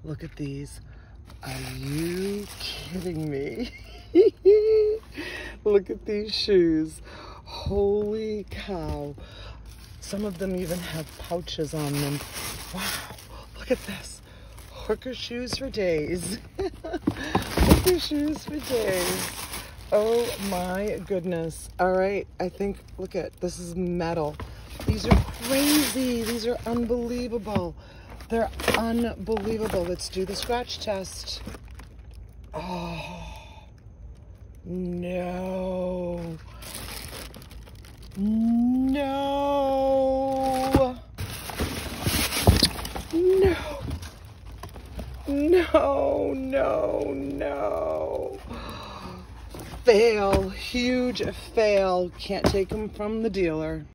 Look at these. Are you kidding me? Look at these shoes. Holy cow. Some of them even have pouches on them. Wow, look at this. Hooker shoes for days. Hooker shoes for days. Oh my goodness. All right, I think, look at, this is metal. These are crazy. These are unbelievable. They're unbelievable. Let's do the scratch test. Oh, no. No. No. No, no, no. Fail. Huge fail. Can't take them from the dealer.